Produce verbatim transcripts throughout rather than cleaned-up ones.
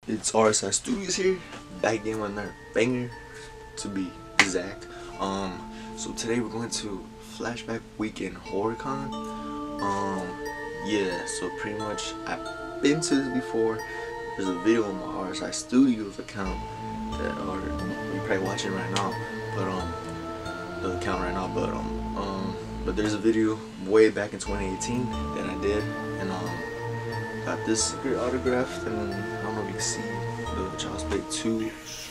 It's R S I Studios here, back again with another banger, to be exact. Um, so today we're going to Flashback Weekend HorrorCon. Um, yeah, so pretty much I've been to this before. There's a video on my R S I Studios account that are you're probably watching right now, but um, the account right now, but um, um, but there's a video way back in twenty eighteen that I did, and um. Got this secret autographed, and I don't know if you can see the Child's Play two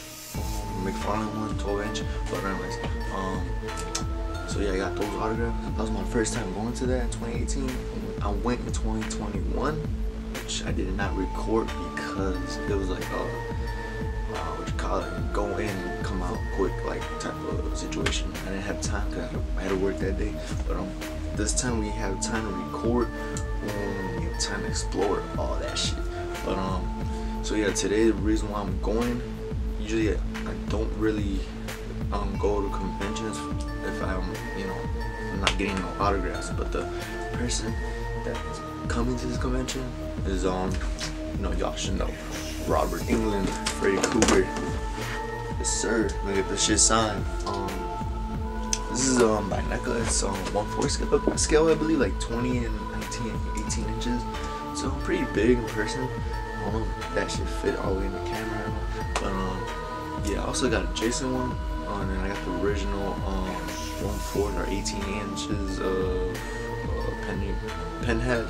um, McFarlane one, twelve inch. But anyways, um, so yeah, I got those autographs. That was my first time going to that in twenty eighteen. I went in twenty twenty-one, which I did not record because it was like uh, uh what you call it, go in, come out quick, like type of situation. I didn't have time because I had to work that day. But um, this time we have time to record. Um, we have time to explore all that shit. But um, so yeah, today the reason why I'm going, usually I don't really um go to conventions if I'm, you know, I'm not getting no autographs. But the person that's coming to this convention is um, you know, y'all should know, Robert Englund, Freddy Krueger. Yes sir. Look at this shit sign. Um, this is um by NECA. It's um one fourth scale, scale I believe, like twenty and nineteen, eighteen inches. So I'm pretty big in person. I don't know if that should fit all the way in the camera, but um yeah, I also got a Jason one, uh, and then I got the original um one fourth or eighteen inches of uh, pen, Pinhead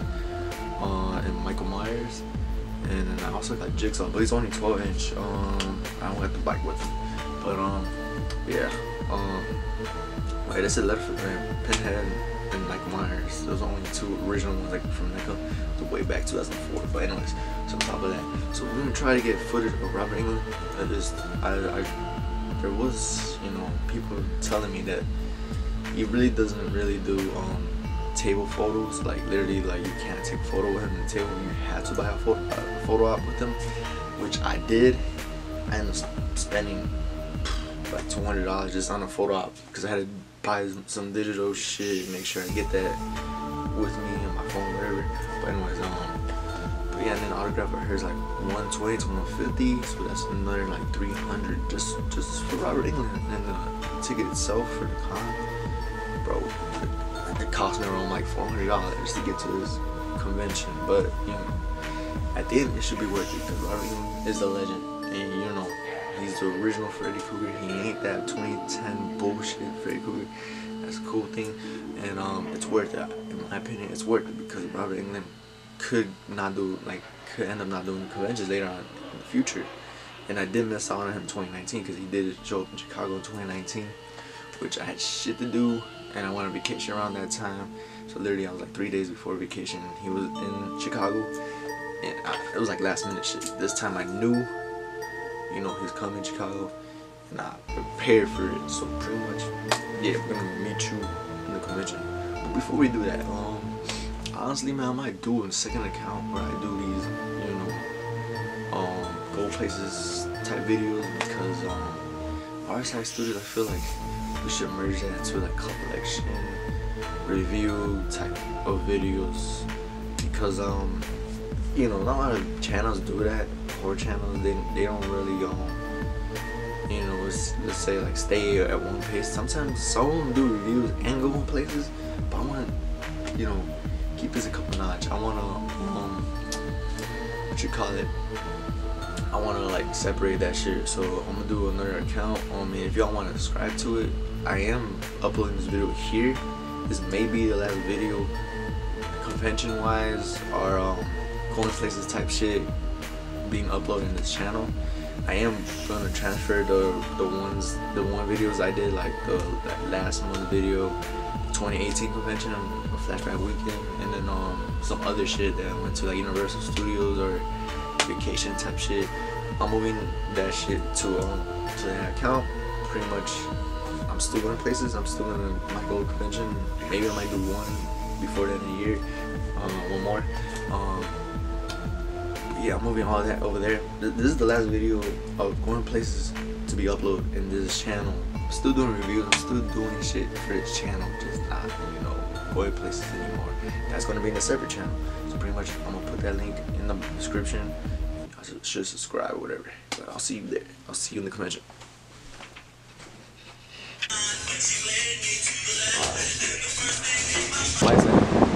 uh, and Michael Myers, and then I also got Jigsaw, but he's only twelve inch. Um, I don't have the bike with him, but um yeah. Um, wait, that's a letter for uh, Pinhead and Michael Myers. Those are only two original ones, like from NECA, the way back two thousand four. But anyways, so on top of that, so we're gonna try to get footage of Robert Englund. That is, I, I, there was, you know, people telling me that he really doesn't really do um table photos. Like literally, like you can't take a photo with him at the table. You have to buy a photo, a photo op with him, which I did. I ended up spending like two hundred dollars just on a photo op because I had to buy some digital shit, make sure I get that with me on my phone, whatever. But anyways, um, but yeah, and then autograph of hers like one twenty to one fifty, so that's another like three hundred just just for Robert Englund. And the ticket itself for the con, bro, it, it cost me around like four hundred dollars to get to this convention. But you know, at the end it should be worth it because Robert Englund is the legend, and you know, he's the original Freddy Krueger. He ain't that twenty ten bullshit Freddy Krueger. That's a cool thing, and um, it's worth it. In my opinion, it's worth it because Robert Englund could not do, like, could end up not doing conventions later on in the future. And I did miss out on him in twenty nineteen because he did show up in Chicago in twenty nineteen, which I had shit to do, and I went on vacation around that time. So literally, I was like three days before vacation. He was in Chicago, and I, it was like last minute shit. This time I knew, you know, he's coming to Chicago, and I prepared for it. So pretty much, yeah, we're gonna meet you in the convention. But before we do that, um, honestly, man, I might do a second account where I do these, you know, um, go places type videos, because um, R S I Studios, I feel like we should merge that into like collection review type of videos, because um, you know, not a lot of channels do that. Horror channels, they they don't really um, you know, let's, let's say like stay at one place. Sometimes some of them do reviews and go on places, but I want to, you know, keep this a couple notch. I want to um, what you call it? I want to like separate that shit. So I'm gonna do another account. I mean, if y'all want to subscribe to it, I am uploading this video here. This may be the last video, convention wise, or um, going places type shit being uploaded in this channel. I am gonna transfer the the ones the one videos I did, like the that last month video, twenty eighteen convention, a Flashback Weekend, and then um some other shit that I went to, like Universal Studios or vacation type shit. I'm moving that shit to um to that account. Pretty much, I'm still going places. I'm still gonna might go to convention. Maybe I might do one before the end of the year. Um, one more. Um, yeah, I'm moving all that over there. This is the last video of going places to be uploaded in this channel. I'm still doing reviews. I'm still doing shit for this channel, just not, you know, going places anymore. That's gonna be in a separate channel. So pretty much, I'm gonna put that link in the description. I should, should subscribe or whatever. But I'll see you there. I'll see you in the convention. Alright. Lights out.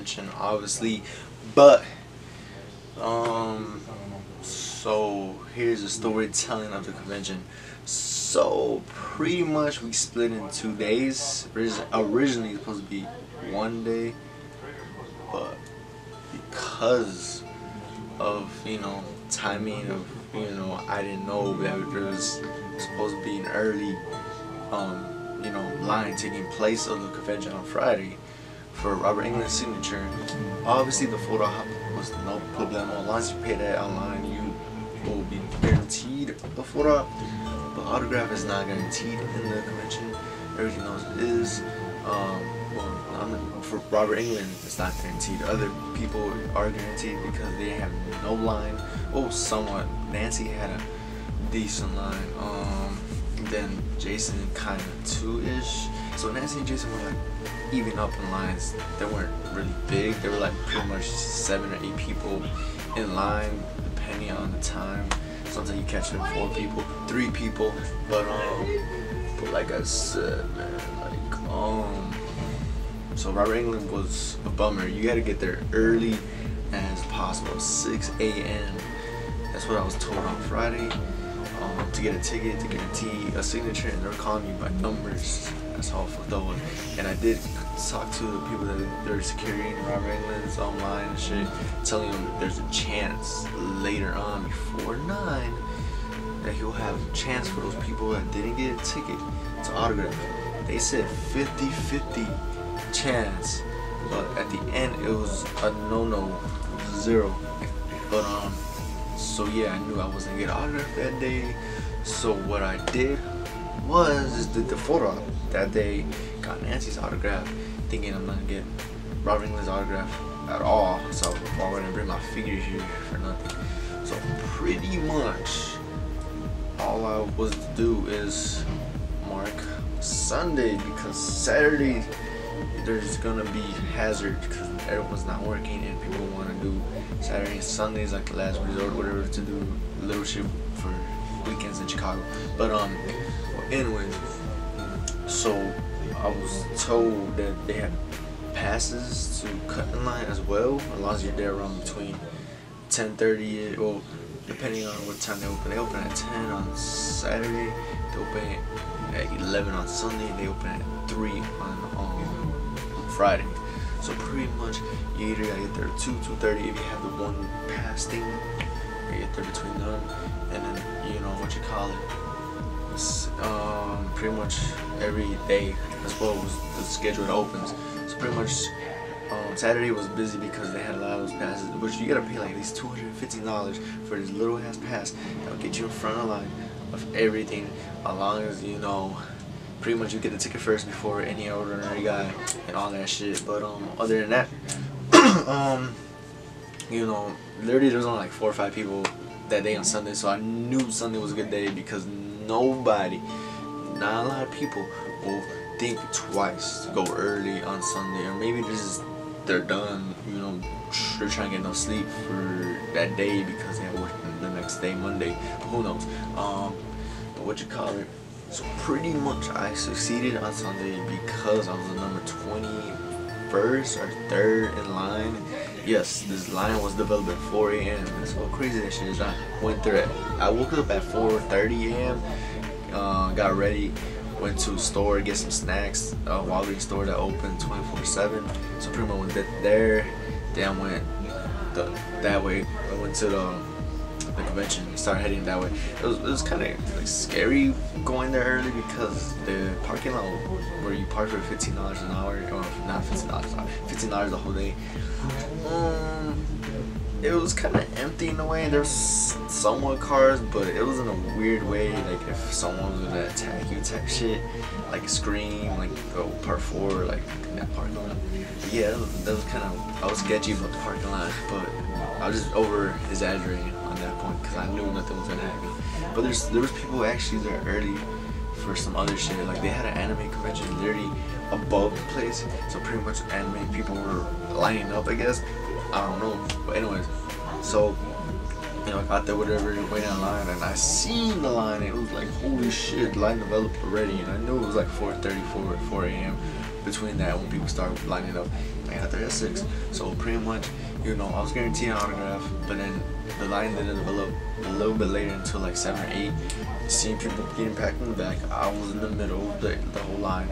convention, obviously. But um, so here's the storytelling of the convention. So pretty much we split in two days. Originally supposed to be one day, but because of, you know, timing of, you know, I didn't know that there was supposed to be an early um, you know, line taking place of the convention on Friday for Robert Englund's signature. Obviously the photo op was no problem. As long as you pay that online, you will be guaranteed a photo op. But autograph is not guaranteed in the convention. Everything else is. Um, well, I'm, for Robert Englund, it's not guaranteed. Other people are guaranteed because they have no line. Oh, somewhat. Nancy had a decent line. Um, then Jason kind of two-ish. So Nancy and Jason were like even up in lines. They weren't really big. They were like pretty much seven or eight people in line, depending on the time. Sometimes you catch them four people, three people. But um, but like I said, man, like um, so Robert Englund was a bummer. You got to get there early as possible, six A M That's what I was told on Friday. Um, to get a ticket, to guarantee a signature, and they're calling you by numbers. That's how fucked up was. And I did talk to the people that they're securing Robert Englund's online and shit, telling them that there's a chance later on before nine that he'll have a chance for those people that didn't get a ticket to autograph. They said fifty fifty chance, but at the end it was a no-no, zero. But um. So yeah, I knew I wasn't gonna get autographed that day. So what I did was just did the photo op that day. Got Nancy's autograph, thinking I'm not gonna get Robert Englund's autograph at all. So I wouldn't bring my figure here for nothing. So pretty much all I was to do is mark Sunday, because Saturday there's gonna be hazard because everyone's not working and people want to do Saturday and Sundays like the last resort, whatever, to do little shit for weekends in Chicago. But um, well, anyways, so I was told that they had passes to cut in line as well, as long as you're there around between ten thirty, well, depending on what time they open. They open at ten on Saturday, they open at eleven on Sunday, they open at three on um, Friday. So pretty much you either gotta get there at two, two thirty if you have the one pass thing, you get there between them, and then, you know, what you call it, it's, um, pretty much every day as well was the schedule that opens. So pretty much um, Saturday was busy because they had a lot of those passes, but you gotta pay like at least two hundred fifty dollars for this little ass pass that'll get you in front of the line of everything, as long as, you know, pretty much you get the ticket first before any ordinary guy and all that shit. But um, other than that, um, you know, literally there was only like four or five people that day on Sunday, so I knew Sunday was a good day because nobody, not a lot of people, will think twice to go early on Sunday, or maybe this is they're done, you know, they're trying to get no sleep for that day because they have work the next day, Monday. But who knows? Um, but what you call it? So pretty much I succeeded on Sunday because I was the number twenty-first or third in line. Yes, this line was developed at four A M That's how crazy that shit is. I went there at, I woke up at four thirty A M Uh, got ready, went to a store, get some snacks, a Walgreens store that opened twenty-four seven. So pretty much went there, then I went the, that way. I went to the the convention, started heading that way. It was, it was kind of like scary going there early because the parking lot where you park for fifteen dollars an hour, or not fifteen dollars an hour, fifteen dollars the whole day, um, it was kind of empty in a way. There's somewhat cars, but it was in a weird way, like if someone was gonna attack you type shit, like scream, like go part four, like in that parking lot. But yeah, that was, that was kind of, I was sketchy about the parking lot, but I was just over exaggerating on that point because I knew nothing was gonna happen. But there's there was people actually there early for some other shit. Like they had an anime convention literally above the place, so pretty much anime people were lining up, I guess. I don't know, but anyways, so you know, I got there, whatever, waiting in line, and I seen the line, and it was like, holy shit, the line developed already, and I knew it was like four thirty, four A M between that when people start lining up. I got there at six, so pretty much, you know, I was guaranteed an autograph, but then the line didn't develop a little bit later until like seven or eight. Seeing people getting packed in the back, I was in the middle of the, the whole line.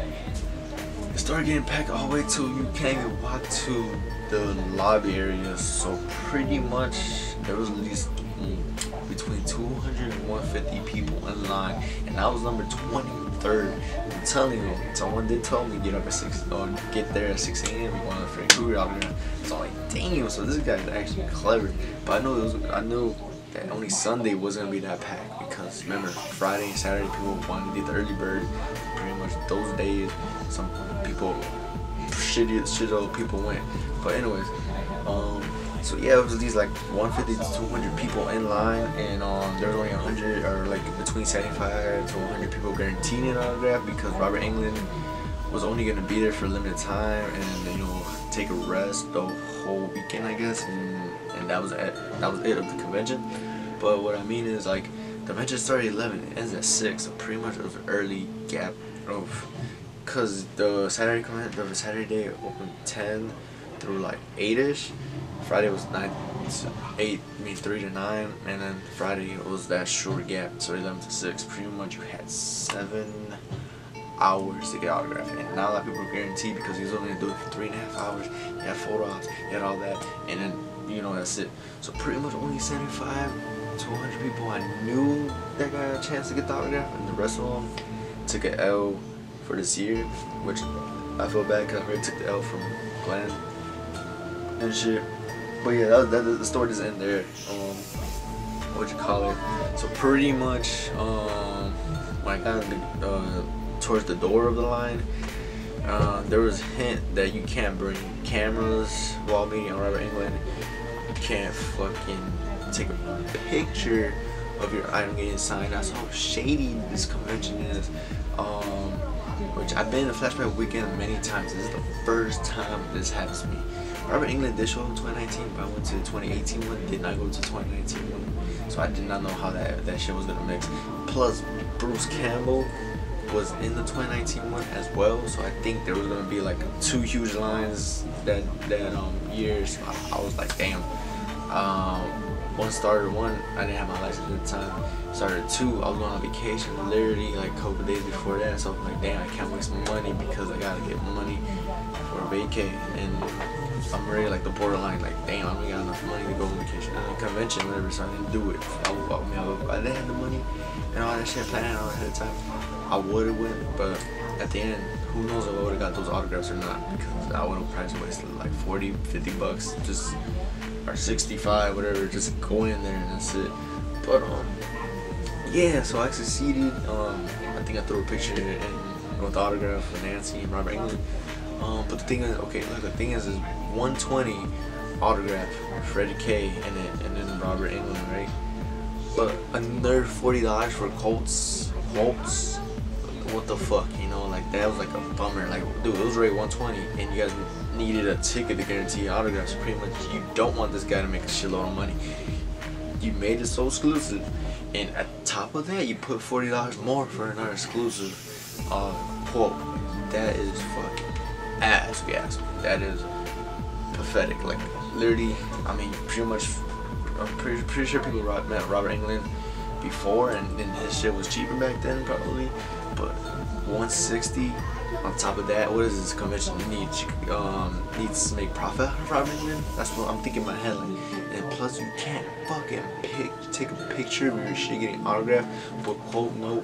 It started getting packed all the way till you can't even walk to the lobby area, so pretty much there was at least mm, between two hundred and one hundred fifty people in line, and I was number twenty-third. I'm telling you, someone did tell me get up at six, or get there at six A M We wanted a Freddy Krueger autograph. So I'm like, damn, so this guy's actually clever. But I knew it was, I knew that only Sunday was gonna be that packed, because remember, Friday and Saturday people wanted to get the early bird. Pretty much those days, some people, shitty shit old people went. But anyways, um, so yeah, it was these like one hundred fifty to two hundred people in line, and um, there was only one hundred, or like between seventy-five to one hundred people guaranteed an autograph, because Robert Englund was only gonna be there for a limited time, and you know, take a rest the whole weekend, I guess, and, and that was it. That was it of the convention. But what I mean is, like, the convention started at eleven, it ends at six, so pretty much it was an early gap of, cause the Saturday convention, the Saturday day opened ten through like eight-ish. Friday was nine to eight, I mean three to nine, and then Friday was that short gap, so eleven to six. Pretty much you had seven hours to get autographed, and not a lot of people were guaranteed because he was only gonna do it for three and a half hours. You had photo ops, you had all that, and then you know that's it. So pretty much only seventy-five to one hundred people I knew that got a chance to get the autograph, and the rest of them took an L for this year, which I feel bad because I already took the L from Glenn and shit. But yeah, that, that, the story doesn't end there. Um, what you call it? So pretty much, um, when I got the, uh, towards the door of the line, uh, there was a hint that you can't bring cameras while meeting on Robert Englund. You can't fucking take a picture of your item getting signed. That's how shady this convention is. Um, which I've been to Flashback Weekend many times. This is the first time this happens to me. Robert Englund did show in twenty nineteen, but I went to the twenty eighteen one, did not go to twenty nineteen one. So I did not know how that, that shit was gonna mix. Plus, Bruce Campbell was in the twenty nineteen one as well, so I think there was gonna be like two huge lines that that um year. So I, I was like, damn. Um, one started one, I didn't have my license at the time. Started two, I was going on vacation literally like a couple days before that, so I'm like, damn, I can't waste my money because I gotta get money for a vacay, and I'm already like the borderline, like, damn, I don't got enough money to go on vacation, uh, convention, whatever, so I didn't do it. I, I, mean, I, I didn't have the money and all that shit planned out ahead of time. I would have went, but at the end, who knows if I would have got those autographs or not, because I would have probably wasted like forty, fifty bucks, just, or sixty-five, whatever, just go in there and that's it. But, um, yeah, so I succeeded. Um, I think I threw a picture in with the autograph with Nancy and Robert Englund. Um, but the thing is, okay, look, the thing is, is one twenty autograph, Freddy K, and then, and then Robert Englund, right? But another forty dollars for Colts, Colts, what the fuck, you know, like, that was like a bummer. Like, dude, it was already one twenty, and you guys needed a ticket to guarantee autographs. So pretty much, you don't want this guy to make a shitload of money. You made it so exclusive, and at top of that, you put forty dollars more for another exclusive uh, quote. That is fucking ass gas. That is pathetic. Like, literally, I mean, pretty much, I'm pretty, pretty sure people met Robert Englund before, and, and his shit was cheaper back then, probably. But one sixty on top of that, what is this convention need? Um, needs to make profit out of Robert Englund? That's what I'm thinking in my head. Like, and plus, you can't fucking pick, take a picture of your shit getting autographed, but quote note,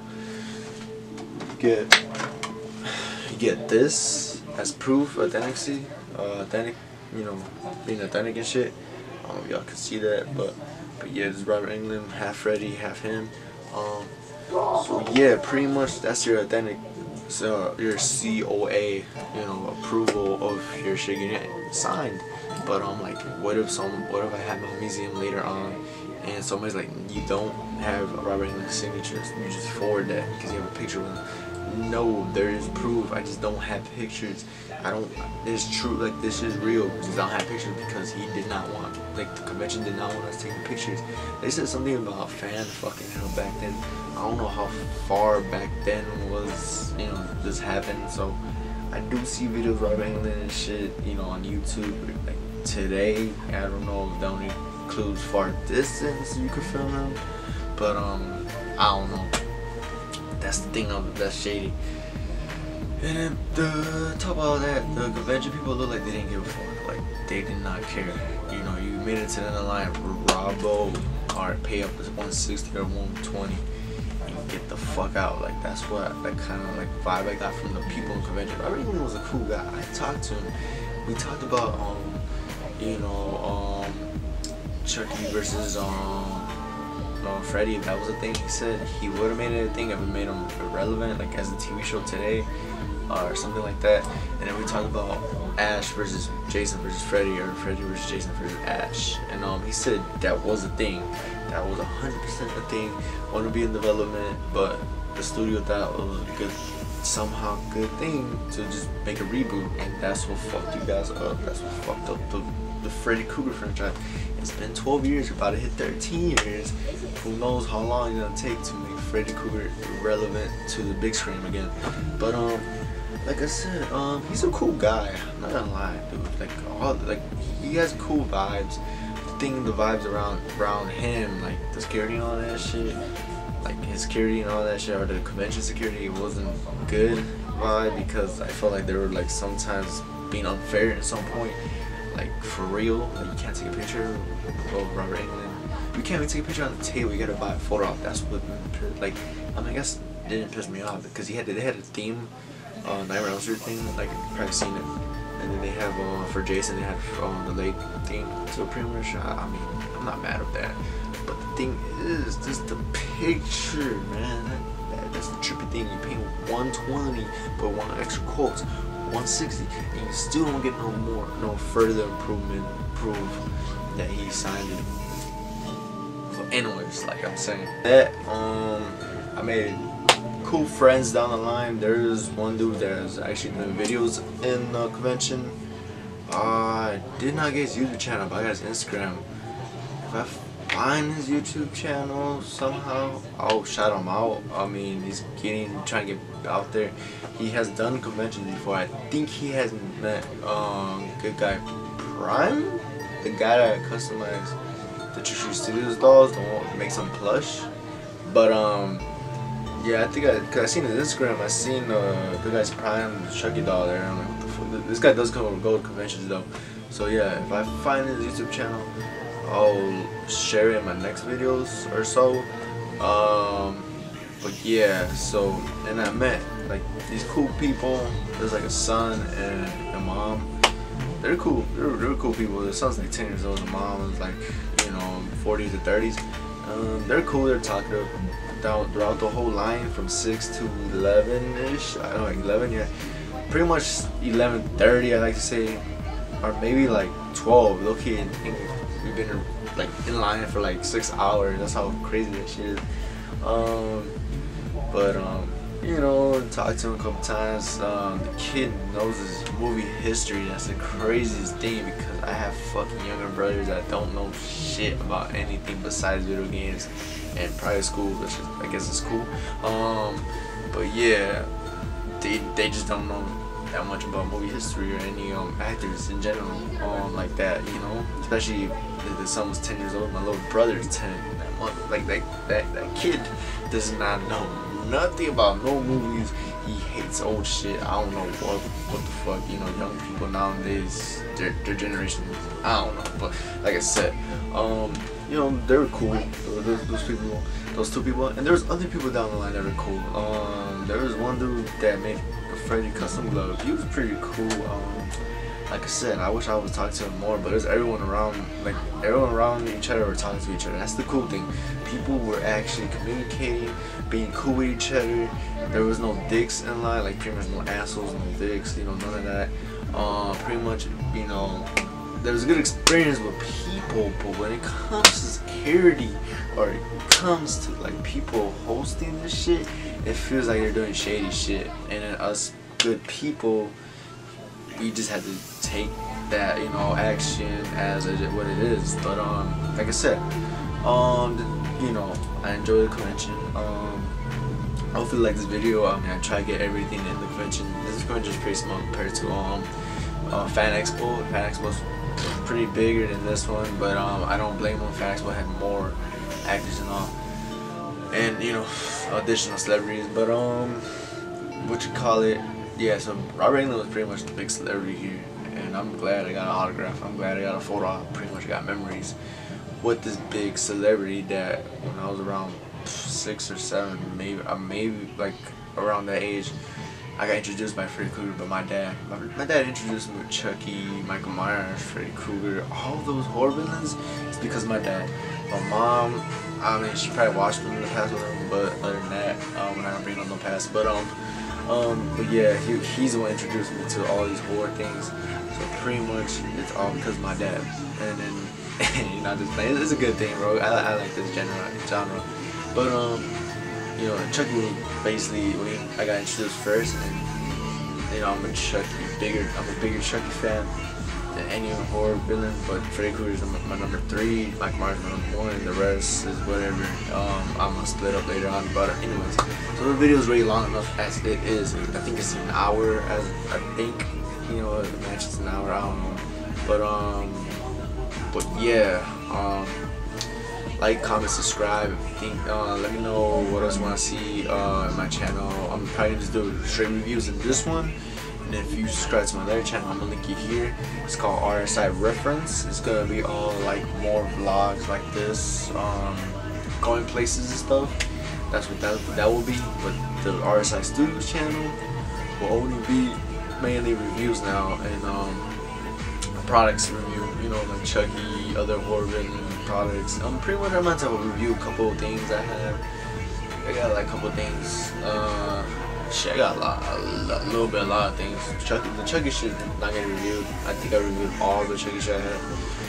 get, you get this as proof, authenticity, uh, authentic, you know, being authentic and shit. I don't know if y'all can see that, but but yeah, this is Robert Englund, half Freddy, half him. Um, so yeah, pretty much that's your authentic, so your C O A, you know, approval of your shit getting signed. But I'm um, like, what if some, what if I have my museum later on, and somebody's like, you don't have a Robert Englund signature, you just forward that because you have a picture with him. No, there is proof. I just don't have pictures. I don't. It's true. Like, this is real. I just don't have pictures because he did not want. Like, the convention did not want us taking pictures. They said something about fan fucking hell back then. I don't know how far back then was, you know, this happened. So I do see videos of Robert Englund and shit, you know, on YouTube. Like today, I don't know if that only includes far distance you could film him, but um, I don't know. That's the thing of that's shady. And then the top of all that, the convention people look like they didn't give a fuck. Like they did not care. You know, you made it to the end of the line. Bravo. Alright, pay up to one sixty or one twenty. And get the fuck out. Like that's what that kind of like vibe I got from the people in convention. I really was a cool guy. I talked to him. We talked about um, you know, um, Chucky versus um. No, Freddy, that was a thing. He said he would have made it a thing if it made him irrelevant, like as a T V show today, uh, or something like that. And then we talked about Ash versus Jason versus Freddy, or Freddy versus Jason versus Ash. And um, he said that was a thing. That was one hundred percent a thing. Want to be in development, but the studio thought it was a good, somehow good thing to just make a reboot, and that's what fucked you guys up. That's what fucked up the the Freddy Krueger franchise. It's been twelve years, you're about to hit thirteen years. Who knows how long it's gonna take to make Freddy Krueger relevant to the big screen again. But um, like I said, um, he's a cool guy. I'm not gonna lie, dude. Like all, like he has cool vibes. The thing, the vibes around around him, like the security and all that shit, like his security and all that shit, or the convention security, wasn't good vibe because I felt like they were like sometimes being unfair at some point. Like for real, like you can't take a picture of Robert Englund. You can't even take a picture on the table. You gotta buy a photo op. That's what, like, I mean, I guess it didn't piss me off because he had they had a theme, uh, Nightmare on Elm Street thing. Like you've probably seen it. And then they have uh, for Jason, they have um, the lake theme. So pretty much, I, I mean, I'm not mad at that. But the thing is, just the picture, man. That, that, that's the trippy thing. You pay one twenty, but one extra quotes. one sixty, and you still don't get no more, no further improvement, proof that he signed it. So anyways, like I'm saying, that um, I made cool friends down the line. There's one dude that's actually doing videos in the convention. I did not get his YouTube channel, but I got his Instagram. If I find his YouTube channel somehow, I'll shout him out. I mean, he's getting, trying to get out there. He has done conventions before. I think he has met um, good guy Prime, the guy that customized the Chucky Studios dolls, the one that makes them plush. But um, yeah, I think I, cause I seen his Instagram. I seen uh, good guy's Prime Chucky doll there. And I'm like, what the fuck? This guy does come and go to conventions though. So yeah, if I find his YouTube channel, I'll share it in my next videos or so. Um, but yeah, so and I met like these cool people. There's like a son and a mom. They're cool. They're, they're cool people. The son's like ten years old. The mom is like, you know, forties or thirties. Um, they're cool. They're talkative down throughout the whole line from six to eleven ish. I don't know, eleven. Yeah, pretty much eleven thirty. I like to say, or maybe like twelve. Low key, I think we've been like in line for like six hours. That's how crazy that shit is. Um, but um, you know, talked to him a couple times. Um, the kid knows his movie history. That's the craziest thing because I have fucking younger brothers that don't know shit about anything besides video games and private school, which is, I guess is cool. Um, but yeah, they they just don't know that much about movie history or any um actors in general, um like that, you know. Especially if the son was ten years old. My little brother is ten. That mother, like that that that kid does not know nothing about no movies. He hates old shit. I don't know what what the fuck, you know, young people nowadays, their, their generation, I don't know. But like I said, um, you know, they were cool. Those, those people, those two people, and there's other people down the line that were cool. Um, there was one dude that made a Freddy custom glove. He was pretty cool. Um, like I said, I wish I was talking to him more, but there's everyone around, like everyone around each other were talking to each other. That's the cool thing. People were actually communicating, being cool with each other. There was no dicks in line, like pretty much no assholes, no dicks, you know, none of that. Uh, pretty much, you know, there was a good experience with people, but when it comes to security or it comes to like people hosting this shit, it feels like they're doing shady shit. And then us good people, we just had to take that, you know, action as a, what it is. But um, like I said, um, you know, I enjoyed the convention. Um, hopefully like this video. I mean, I try to get everything in the convention. This convention is pretty small compared to um uh, Fan Expo. Fan Expo's pretty bigger than this one, but um I don't blame them. Fan Expo had more actors and all, and you know, additional celebrities. But um, what you call it? Yeah, so Robert Englund was pretty much the big celebrity here, and I'm glad I got an autograph. I'm glad I got a photo. I pretty much got memories with this big celebrity that when I was around six or seven, maybe, uh, maybe like around that age, I got introduced by Freddy Krueger by my dad. My, my dad introduced me with Chucky, Michael Myers, Freddy Krueger, all those horror villains. It's because of my dad. My mom, I mean, she probably watched them in the past with him, but other than that, um, we're not gonna bring on no past. But um, um, but yeah, he, he's the one who introduced me to all these horror things. So pretty much, it's all because of my dad. And then, you know, just playing. It's a good thing, bro. I, I like this genre, genre. But um, you know, Chucky was basically when I got introduced first, and you know, I'm a Chucky bigger. I'm a bigger Chucky fan than any horror villain. But Freddy Krueger is my number three. Michael Myers my number one, and the rest is whatever. Um, I'm gonna split up later on. But anyways, so the video is really long enough as it is. I think it's an hour. As I think, you know, the match is an hour. I don't know. But um, but yeah. Um. Like, comment, subscribe. Think, uh, let me know what else you want to see uh, in my channel. I'm probably gonna just do straight reviews in this one. And if you subscribe to my other channel, I'm gonna link it here. It's called R S I Reference. It's gonna be all like more vlogs like this, um, going places and stuff. That's what that that will be. But the R S I Studios channel will only be mainly reviews now and um, products review. You know, like Chucky, other horror villain products. I'm um, pretty much I'm going to review a couple of things I have. I got like a couple of things. Uh, shit, I got a lot, a, lot, a little bit, a lot of things. Chucky, the Chucky shit not getting reviewed. I think I reviewed all the Chucky shit I had.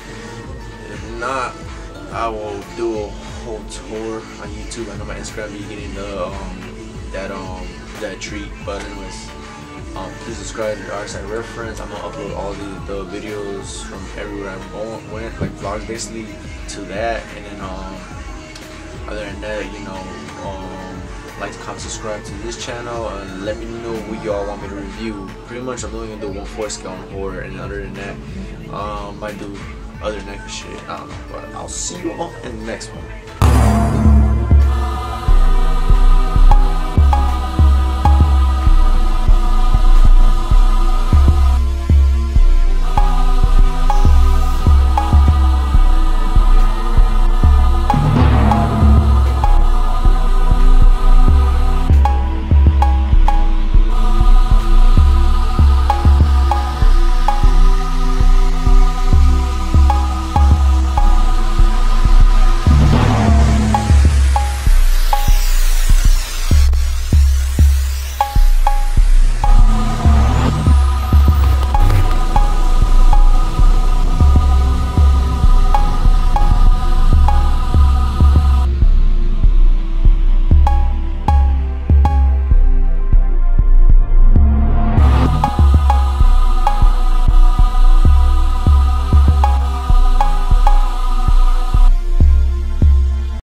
If not, I will do a whole tour on YouTube. I know my Instagram be getting the um that um that treat. But anyways. Um, please subscribe to R S I Reference. I'm gonna upload all the, the videos from everywhere I'm going, went, like vlogs basically, to that. And then um, other than that, you know, um, like, comment, subscribe to this channel, and let me know what y'all want me to review. Pretty much, I'm only gonna do one four scale on horror, and other than that, um, might do other negative shit. I don't know, but I'll see you all in the next one.